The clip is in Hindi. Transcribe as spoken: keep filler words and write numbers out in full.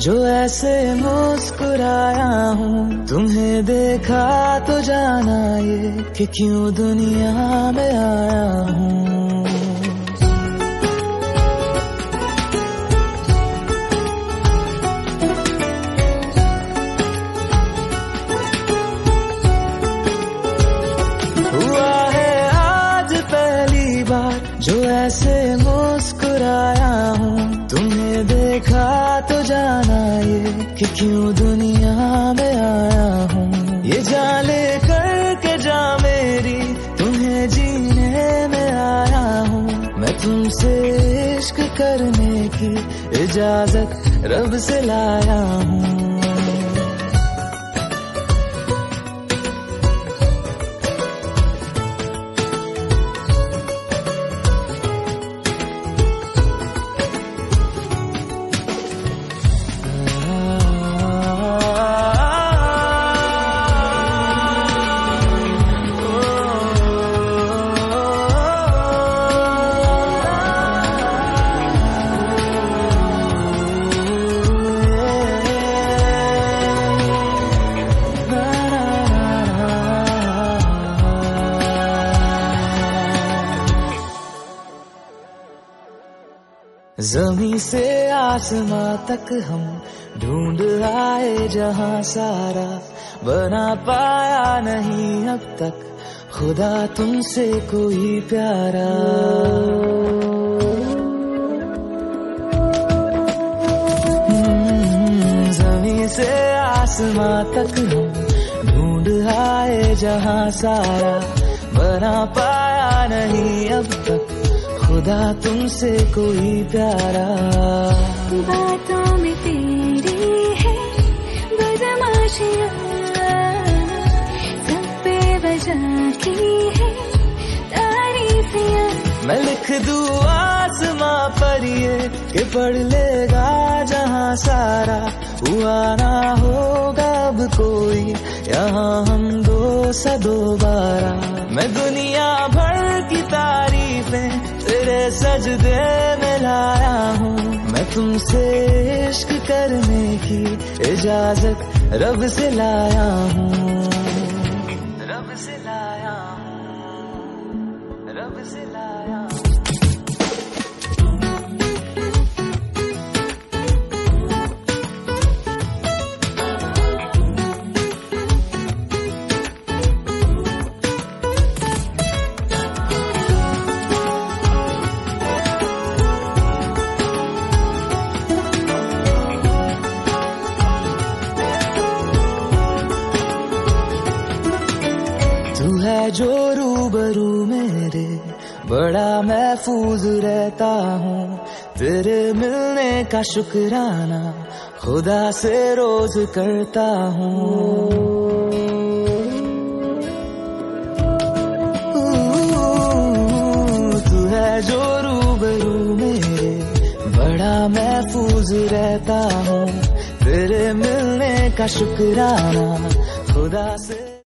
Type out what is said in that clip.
जो ऐसे मुस्कुराया हूँ। तुम्हें देखा तो जाना ये कि क्यों दुनिया में आया हूँ। हुआ है आज पहली बार जो ऐसे मुस्कुराया हूँ। तुम्हें देखा तो जाना ये कि क्यों दुनिया में आया हूँ। ये जान ले करके जा मेरी तुम्हें जीने में आया हूँ। मैं तुमसे इश्क करने की इजाजत रब से लाया हूँ। ज़मीं से आसमां तक हम ढूंढ आए जहां सारा, बना पाया नहीं अब तक खुदा तुमसे कोई प्यारा। ज़मीं से आसमां तक हम ढूंढ आए जहां सारा, बना पाया नहीं अब तक खुदा तुमसे कोई प्यारा। बातों में तेरी है बदमाशियाँ, सब बेवजह की है तारीफियाँ। मैं लिख दूँ आसमां पर ये कि पढ़ लेगा जहां सारा, हुआ ना होगा अब कोई यहाँ हम दो सा दोबारा। मैं दुनिया भर की तारीफें तेरे सजदे में लाया हूँ। मैं तुमसे इश्क करने की इजाजत रब से लाया हूँ। रब से लाया हूँ, रब से लाया हूँ। तू है जो रूबरू मेरे बड़ा महफूज रहता हूँ। तेरे मिलने का शुक्राना खुदा से रोज करता हूँ। तू है जो रूबरू मेरे बड़ा महफूज रहता हूँ। तेरे मिलने का शुक्राना खुदा से